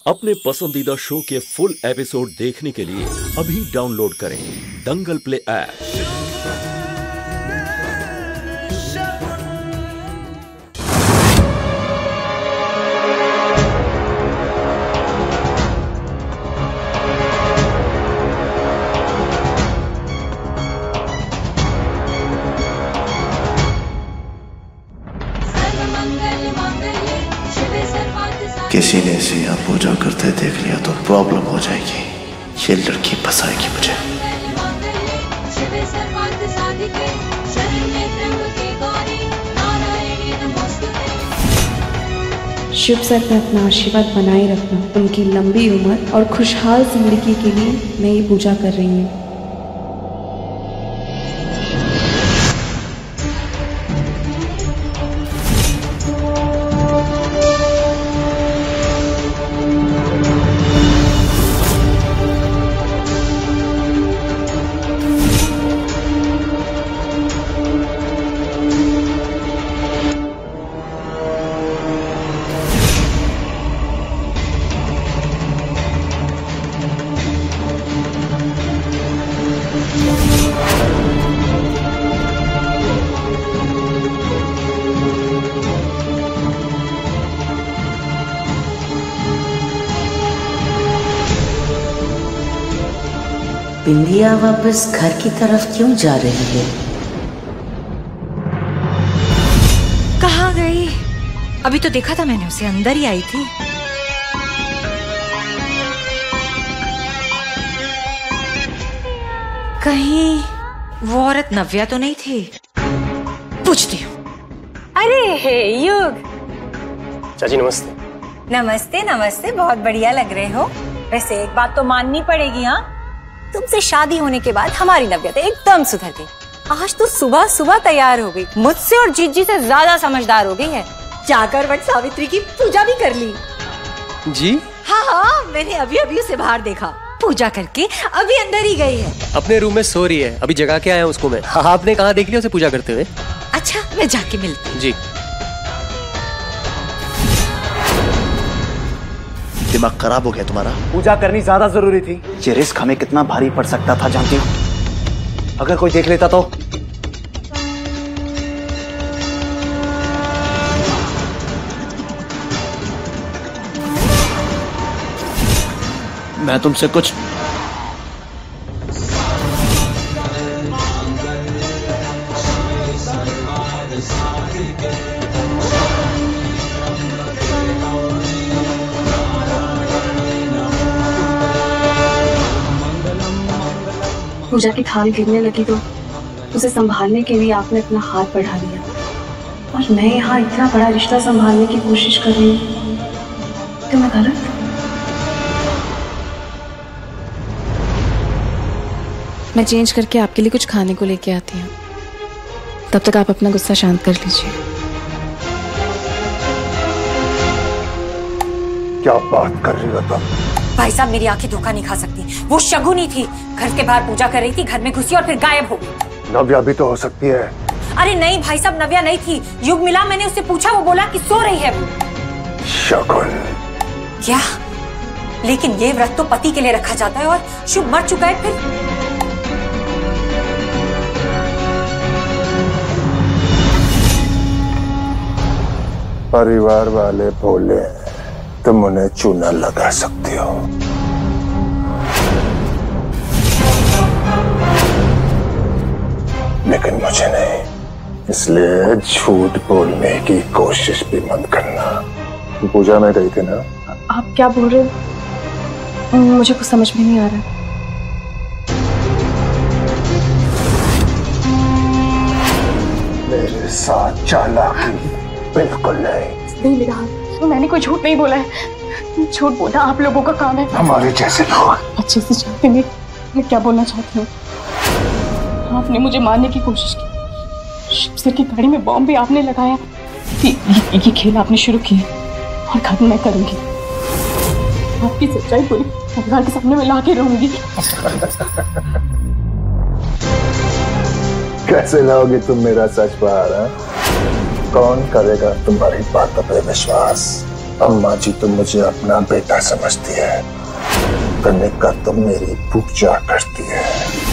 अपने पसंदीदा शो के फुल एपिसोड देखने के लिए अभी डाउनलोड करें दंगल प्ले ऐप। किसी ने इसे यहाँ पूजा करते देख लिया तो प्रॉब्लम हो जाएगी। ये लड़की फंसाएगी मुझे। शिव सर पे अपना आशीर्वाद बनाए रखना, उनकी लंबी उम्र और खुशहाल जिंदगी के लिए मैं ये पूजा कर रही हूँ। बिंदिया वापस घर की तरफ क्यों जा रही है? कहाँ गई? अभी तो देखा था मैंने उसे, अंदर ही आई थी। कहीं वो औरत नव्या तो नहीं थी? पूछती हूँ। अरे युग, चाची नमस्ते। नमस्ते नमस्ते, बहुत बढ़िया लग रहे हो। वैसे एक बात तो माननी पड़ेगी, हाँ, तुमसे शादी होने के बाद हमारी नव्या तो एकदम सुधर गई। आज तो सुबह सुबह तैयार हो गई, मुझसे और जीजी से ज्यादा समझदार हो गई है। जाकर वट सावित्री की पूजा भी कर ली। जी हाँ हाँ, मैंने अभी अभी उसे बाहर देखा, पूजा करके अभी अंदर ही गई है। अपने रूम में सो रही है, अभी जगा के आया हूँ उसको मैं। हाँ, आपने कहाँ देख लिया उसे पूजा करते हुए? अच्छा, मैं जाके मिलती हूँ। जी। दिमाग खराब हो गया तुम्हारा? पूजा करनी ज्यादा जरूरी थी। ये रिस्क हमें कितना भारी पड़ सकता था जानती हो? अगर कोई देख लेता तो? मैं तुमसे कुछ पूजा की थाल गिरने लगी तो उसे संभालने के लिए आपने अपना हाथ बढ़ा लिया, और मैं यहाँ इतना बड़ा रिश्ता संभालने की कोशिश कर रही हूँ। तो मैं गलत? मैं चेंज करके आपके लिए कुछ खाने को लेके आती हूँ, तब तक आप अपना गुस्सा शांत कर लीजिए। क्या बात कर रही हो तुम? भाई साहब, मेरी आंखें धोखा नहीं खा सकती। वो शगुनी थी, घर के बाहर पूजा कर रही थी, घर में घुसी और फिर गायब हो गई। नव्या भी तो हो सकती है। अरे नहीं भाई साहब, नव्या नहीं थी। युग मिला, मैंने उससे पूछा, वो बोला कि सो रही है वो। शगुन क्या? लेकिन ये व्रत तो पति के लिए रखा जाता है और शुभ मर चुका है। फिर परिवार वाले बोले तुम उन्हें चूना लगा सकती हो, लेकिन मुझे नहीं। इसलिए झूठ बोलने की कोशिश भी मत करना। पूजा में गई थी ना? आप क्या बोल रहे हो? मुझे कुछ समझ में नहीं आ रहा। मेरे साथ चालाकी बिल्कुल नहीं मेरा हाथ, मैंने कोई झूठ नहीं बोला है। झूठ बोलना आप लोगों का काम है। हमारे जैसे लोग अच्छे से जानते हैं मैं क्या बोलना चाहती हूँ। आपने मुझे मारने की कोशिश की, शिव सर की गाड़ी में बॉम्ब भी आपने लगाया। ये खेल आपने शुरू किया और खत्म मैं करूंगी। आपकी सच्चाई पूरी परिवार के सामने मैं ला के रहूंगी। कैसे लाओगी तुम मेरा सच बाहर? कौन करेगा तुम्हारी बातों पे विश्वास? अम्मा जी तो मुझे अपना बेटा समझती है, कनिका तो मेरी पूजा करती है।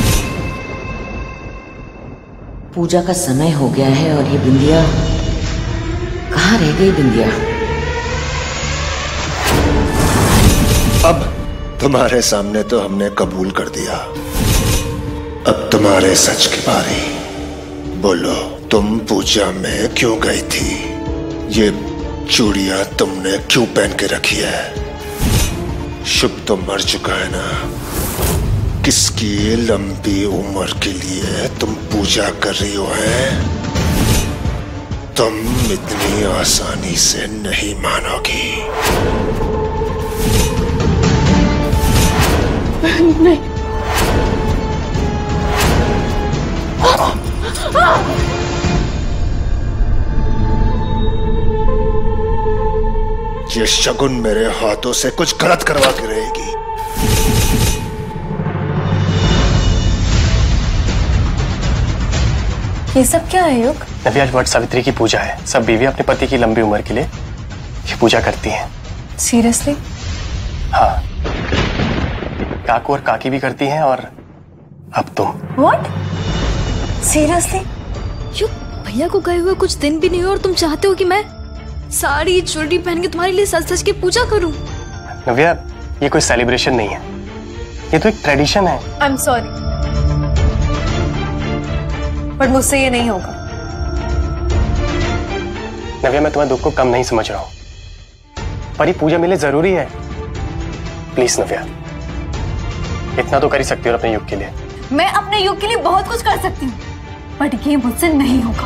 पूजा का समय हो गया है और ये बिंदिया कहाँ रह गई? बिंदिया अब तुम्हारे सामने तो हमने कबूल कर दिया, अब तुम्हारे सच की बारी। बोलो, तुम पूजा में क्यों गई थी? ये चूड़ियां तुमने क्यों पहन के रखी है? शुभ तो मर चुका है ना, किसकी लंबी उम्र के लिए तुम पूजा कर रही हो? है तुम इतनी आसानी से नहीं मानोगी। नहीं। ये शगुन मेरे हाथों से कुछ गलत करवा के रहेगी। ये सब क्या है युग? नव्या, आज वट सावित्री की पूजा है। सब बीवी अपने पति की लंबी उम्र के लिए ये पूजा करती हैं। सीरियसली? हाँ, काकू और काकी भी करती हैं और अब तुम। व्हाट? सीरियसली? युग, भैया को गए हुए कुछ दिन भी नहीं हुए और तुम चाहते हो कि मैं साड़ी चूड़ी पहन के तुम्हारे लिए सज सज के पूजा करूं? नव्या, ये कोई सेलिब्रेशन नहीं है, ये तो एक ट्रेडिशन है। आई एम सॉरी, बट मुझसे ये नहीं होगा। नव्या, मैं तुम्हारे दुख को कम नहीं समझ रहा हूं, पर ये पूजा मेरे लिए जरूरी है। प्लीज नव्या, इतना तो कर ही सकती हो अपने युग के लिए। मैं अपने युग के लिए बहुत कुछ कर सकती हूँ, बट ये मुझसे नहीं होगा।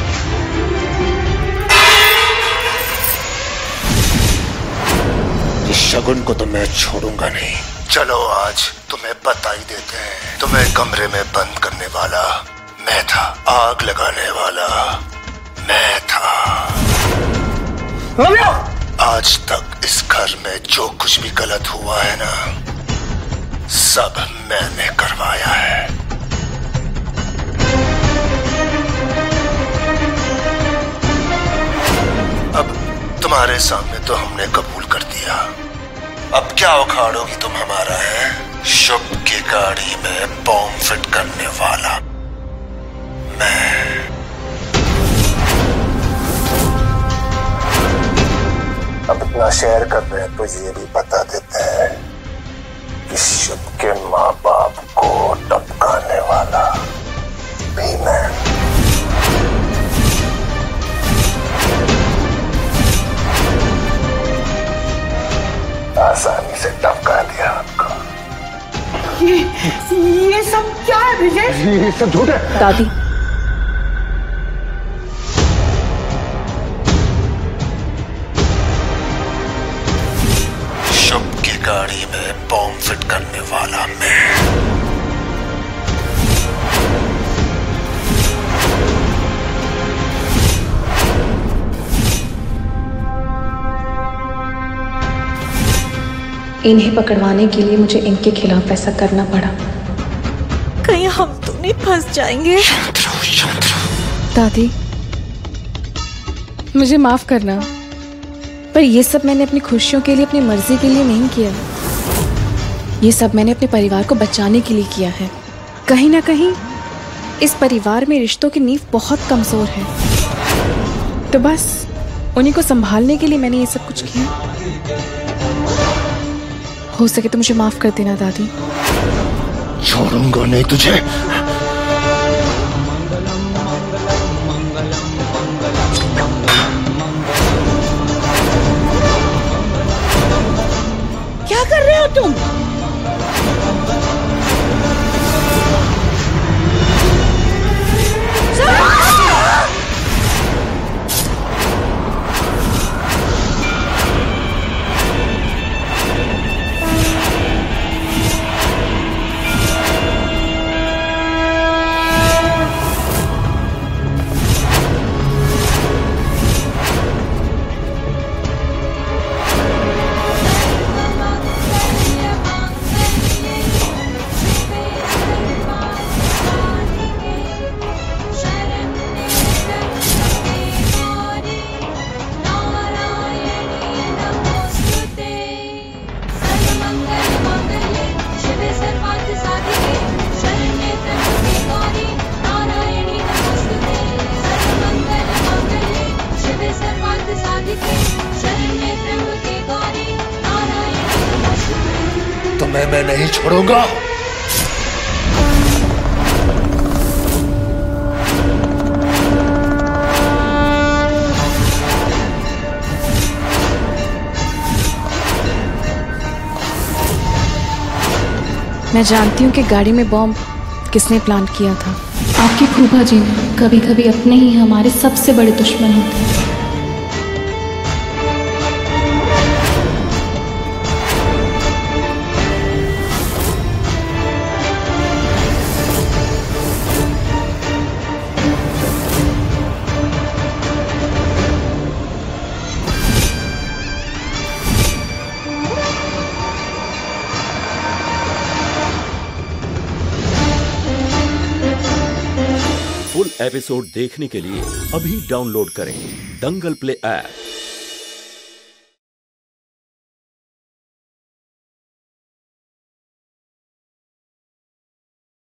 इस शगुन को तो मैं छोड़ूंगा नहीं। चलो आज तुम्हें बता ही देते हैं। तुम्हें कमरे में बंद करने वाला मैं था, आग लगाने वाला मैं था। आज तक इस घर में जो कुछ भी गलत हुआ है ना, सब मैंने करवाया है। अब तुम्हारे सामने तो हमने कबूल कर दिया, अब क्या उखाड़ोगी तुम हमारा? है शुभ की गाड़ी में बॉम्ब फिट करने वाला मैं। अब इतना शेयर कर रहे हैं तो ये भी बता देते हैं कि शुभ के माँ बाप को टपकाने वाला भी मैं। आसानी से टपका दिया आपको। ये सब क्या है विजय? ये सब झूठ है। दादी, शुभ की गाड़ी में बॉम्ब फिट करने वाला मैं। इन्हें पकड़वाने के लिए मुझे इनके खिलाफ ऐसा करना पड़ा। कहीं हम तो नहीं फंस जाएंगे? दादी, मुझे माफ करना, पर ये सब मैंने अपनी खुशियों के लिए, अपनी मर्जी के लिए नहीं किया। ये सब मैंने अपने परिवार को बचाने के लिए किया है। कहीं ना कहीं इस परिवार में रिश्तों की नींव बहुत कमजोर है, तो बस उन्हीं को संभालने के लिए मैंने ये सब कुछ किया। हो सके तो मुझे माफ कर देना दादी। छोड़ूंगा नहीं तुझे। क्या कर रहे हो तुम? तुम्हें मैं नहीं छोड़ूंगा। मैं जानती हूँ कि गाड़ी में बॉम्ब किसने प्लान किया था। आपकी फूफा जी कभी कभी अपने ही हमारे सबसे बड़े दुश्मन होते हैं। फुल एपिसोड देखने के लिए अभी डाउनलोड करें दंगल प्ले ऐप।